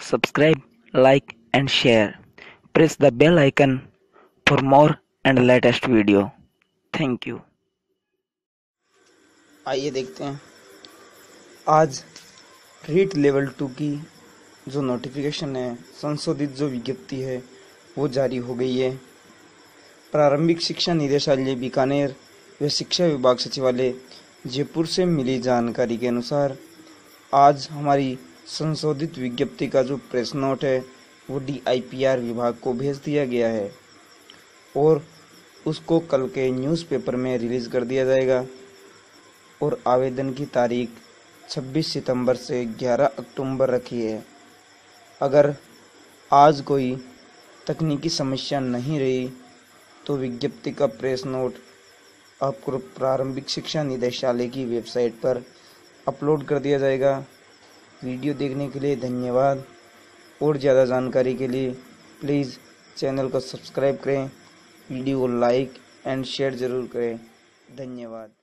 subscribe, like and share. Press the bell icon for more and latest video. Thank you. आइए देखते हैं आज REET level 2 की जो नोटिफिकेशन है, संशोधित जो विज्ञप्ति है वो जारी हो गई है। प्रारंभिक शिक्षा निदेशालय बीकानेर व शिक्षा विभाग सचिवालय जयपुर से मिली जानकारी के अनुसार आज हमारी संशोधित विज्ञप्ति का जो प्रेस नोट है वो DIPR विभाग को भेज दिया गया है और उसको कल के न्यूज़पेपर में रिलीज़ कर दिया जाएगा। और आवेदन की तारीख 26 सितंबर से 11 अक्टूबर रखी है। अगर आज कोई तकनीकी समस्या नहीं रही तो विज्ञप्ति का प्रेस नोट आपको प्रारंभिक शिक्षा निदेशालय की वेबसाइट पर अपलोड कर दिया जाएगा। वीडियो देखने के लिए धन्यवाद। और ज़्यादा जानकारी के लिए प्लीज़ चैनल को सब्सक्राइब करें, वीडियो को लाइक एंड शेयर ज़रूर करें। धन्यवाद।